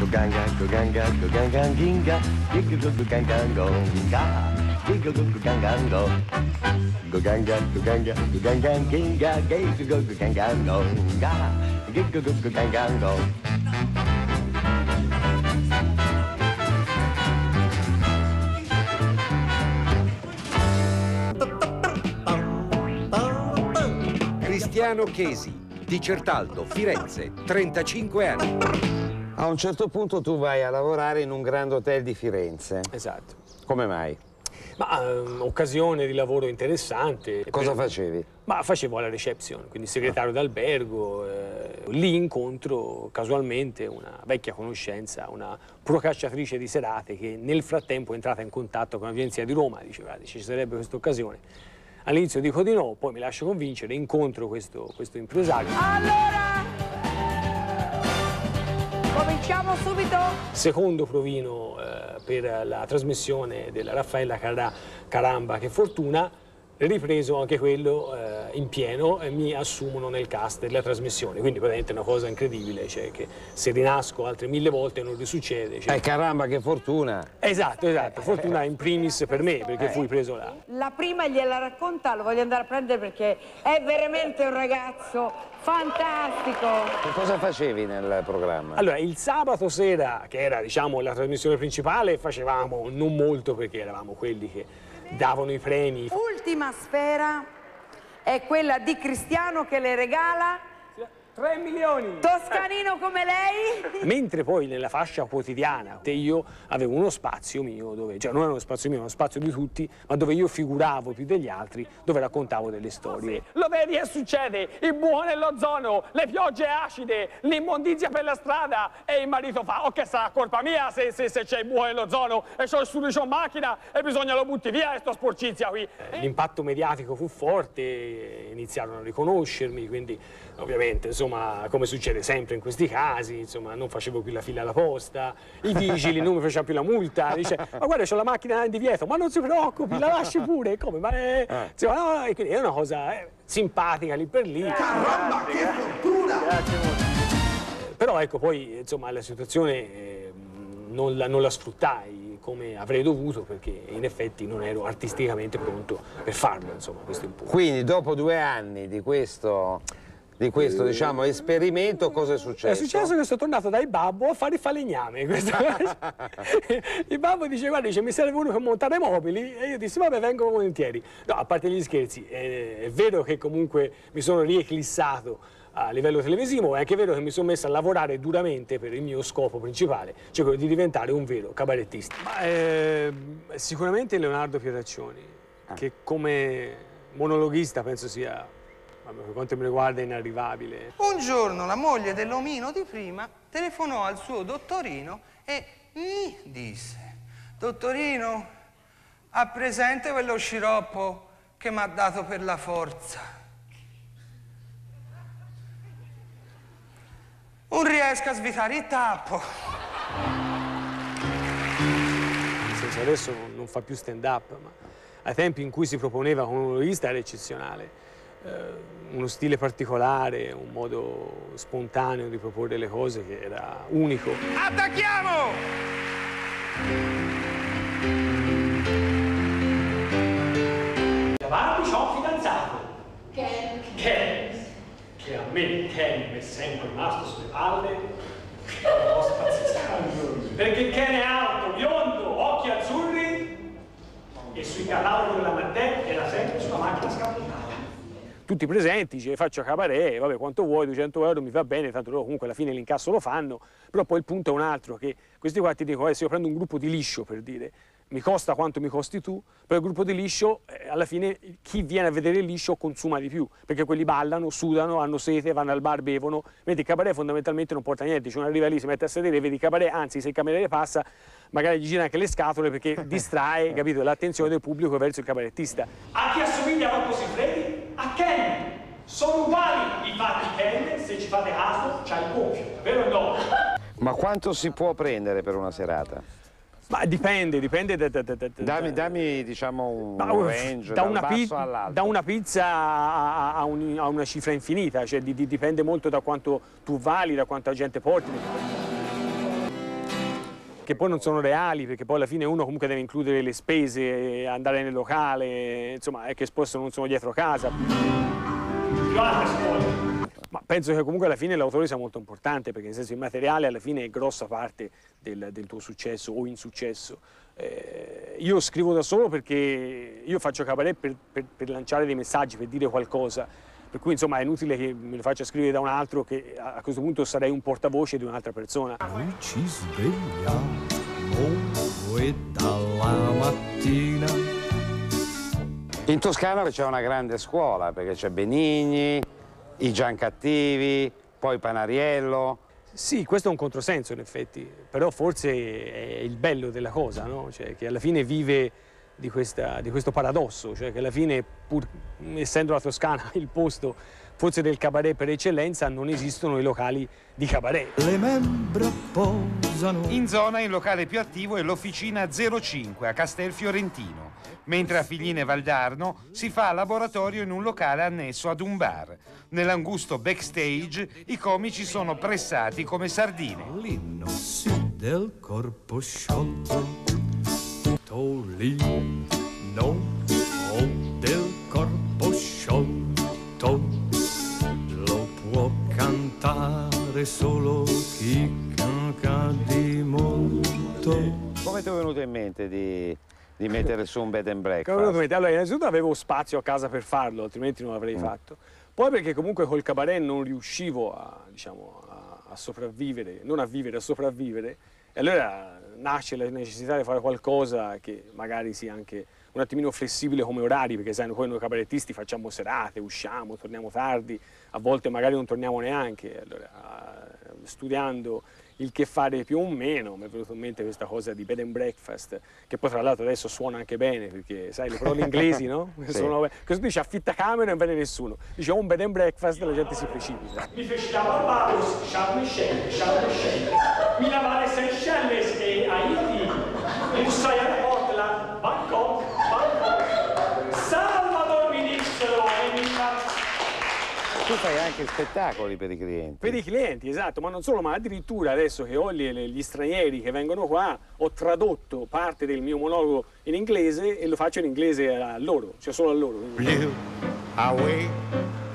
ganga, ganga, ganga, ginga, ganga, ganga, ganga, ganga, ganga, ganga, ginga, ganga, ganga. Cristiano Chesi, di Certaldo, Firenze, 35 anni. A un certo punto tu vai a lavorare in un Grand Hotel di Firenze. Esatto. Come mai? Ma occasione di lavoro interessante. Cosa facevi? Ma facevo la reception, quindi segretario d'albergo. Lì incontro casualmente una vecchia conoscenza, una procacciatrice di serate che nel frattempo è entrata in contatto con l'agenzia di Roma. Diceva, ci sarebbe questa occasione. All'inizio dico di no, poi mi lascio convincere, incontro questo impresario. Allora, cominciamo subito. Secondo provino per la trasmissione della Raffaella Caramba, Che fortuna, ripreso anche quello in pieno e mi assumono nel cast della trasmissione, quindi praticamente è una cosa incredibile, cioè che se rinasco altre 1000 volte non risuccede. Cioè... Caramba, che fortuna! Esatto, fortuna in primis per me, perché fui preso là. La prima gliela racconta, lo voglio andare a prendere perché è veramente un ragazzo fantastico. Che cosa facevi nel programma? Allora, il sabato sera, che era diciamo la trasmissione principale, facevamo non molto perché eravamo quelli che davano i premi. Ultima sfera è quella di Cristiano che le regala 3 milioni! Toscanino come lei. Mentre poi nella fascia quotidiana io avevo uno spazio mio dove, cioè non era uno spazio mio, uno spazio di tutti, ma dove io figuravo più degli altri, dove raccontavo delle storie. Lo vedi che succede? Il buco nell'ozono, le piogge acide, l'immondizia per la strada e il marito fa, oh che sarà colpa mia se c'è il buco nell'ozono e c'ho il sudiciò in macchina e bisogna lo butti via e sto sporcizia qui. L'impatto mediatico fu forte, iniziarono a riconoscermi, quindi ovviamente insomma come succede sempre in questi casi, insomma non facevo più la fila alla posta, i vigili non mi facevano più la multa, dice ma guarda c'ho la macchina in divieto, ma non si preoccupi, la lasci pure, come? Ma insomma, no, e quindi è una cosa simpatica lì per lì. Caramba, che fortuna! Grazie molto. Però ecco poi insomma la situazione non la sfruttai come avrei dovuto perché in effetti non ero artisticamente pronto per farlo, insomma questo è un po'. Quindi dopo 2 anni di questo diciamo esperimento, cosa è successo? È successo che sono tornato dal babbo a fare il falegname. Il babbo dice guarda, mi serve uno per montare mobili e io dissi vabbè vengo volentieri. No, a parte gli scherzi, è vero che comunque mi sono rieclissato a livello televisivo, è anche vero che mi sono messo a lavorare duramente per il mio scopo principale, cioè quello di diventare un vero cabarettista. Ma, sicuramente Leonardo Pieraccioni, che come monologhista penso sia, per quanto mi riguarda, inarrivabile. Un giorno la moglie dell'omino di prima telefonò al suo dottorino e gli disse: dottorino, ha presente quello sciroppo che mi ha dato per la forza? Non riesco a svitare il tappo. Nel senso, adesso non fa più stand-up, ma ai tempi in cui si proponeva come monologhista era eccezionale. Uno stile particolare, un modo spontaneo di proporre le cose che era unico. Attacchiamo! Davanti c'ho un fidanzato. Ken. Che a me Ken è sempre rimasto sulle palle. È una cosa pazzesca. Perché Ken è alto, biondo, occhi azzurri e sui cataloghi della Mattè era sempre sulla macchina scappellata. Tutti presenti, ci faccio cabaret, vabbè quanto vuoi, 200 euro mi va bene, tanto loro comunque alla fine l'incasso lo fanno, però poi il punto è un altro, che questi qua ti dicono, se io prendo un gruppo di liscio per dire, mi costa quanto mi costi tu, però il gruppo di liscio, alla fine chi viene a vedere il liscio consuma di più, perché quelli ballano, sudano, hanno sete, vanno al bar, bevono, vedi il cabaret fondamentalmente non porta niente, cioè uno arriva lì, si mette a sedere, vedi il cabaret, anzi se il cameriere passa, magari gli gira anche le scatole perché distrae, capito, l'attenzione del pubblico verso il cabarettista. A chi assomiglia Rocco Siffredi? A Ken! Sono uguali i fatti Ken, se ci fate caso, c'ha il doppio, vero o no? Ma quanto si può prendere per una serata? Ma dipende Dammi diciamo un range da un basso all'alto. Da una pizza a una cifra infinita, cioè dipende molto da quanto tu vali, da quanta gente porti. che poi non sono reali, perché poi alla fine uno comunque deve includere le spese, andare nel locale, insomma, è che spesso non sono dietro casa. Più altre scuole. Ma penso che comunque alla fine l'autore sia molto importante, perché nel senso il materiale alla fine è grossa parte del tuo successo o insuccesso. Io scrivo da solo perché io faccio cabaret per lanciare dei messaggi, per dire qualcosa, per cui insomma è inutile che me lo faccia scrivere da un altro, che a questo punto sarei un portavoce di un'altra persona. Noi ci svegliamo e dalla mattina. In Toscana c'è una grande scuola, perché c'è Benigni, i Giancattivi, poi Panariello. Sì, questo è un controsenso in effetti, però forse è il bello della cosa, no? Cioè, che alla fine vive di questo paradosso, cioè che alla fine, pur essendo la Toscana il posto forse del cabaret per eccellenza, non esistono i locali di cabaret. Le membra posano. In zona il locale più attivo è l'Officina 05 a Castel Fiorentino, mentre a Figline Valdarno si fa laboratorio in un locale annesso ad un bar. Nell'angusto backstage i comici sono pressati come sardine. L'inno sì del corpo sciolto, Tolino del corpo sciolto, lo può cantare solo chi canca di molto. Come ti è venuto in mente di mettere su un bed and breakfast? Allora, innanzitutto avevo spazio a casa per farlo, altrimenti non l'avrei fatto. Poi perché comunque col cabaret non riuscivo a sopravvivere, non a vivere, a sopravvivere, e allora nasce la necessità di fare qualcosa che magari sia anche un attimino flessibile come orari, perché sai, noi cabarettisti facciamo serate, usciamo, torniamo tardi, a volte magari non torniamo neanche. Allora, studiando il che fare più o meno, mi è venuto in mente questa cosa di bed and breakfast, che poi tra l'altro adesso suona anche bene, perché sai, le parole inglesi, no? Sì. Questo dice affitta camera e non viene nessuno, dice un bed and breakfast e la gente si precipita. Mi feci da Barbados, Sharm el Sheikh, mi lavare Seychelles e Haiti, mi bussai a Portland, Bangkok, Salvador mi dissero e mi Tu fai anche spettacoli per i clienti. Per i clienti, esatto, ma non solo, ma addirittura adesso che ho gli stranieri che vengono qua, ho tradotto parte del mio monologo in inglese e lo faccio in inglese a loro, cioè solo a loro. Blew away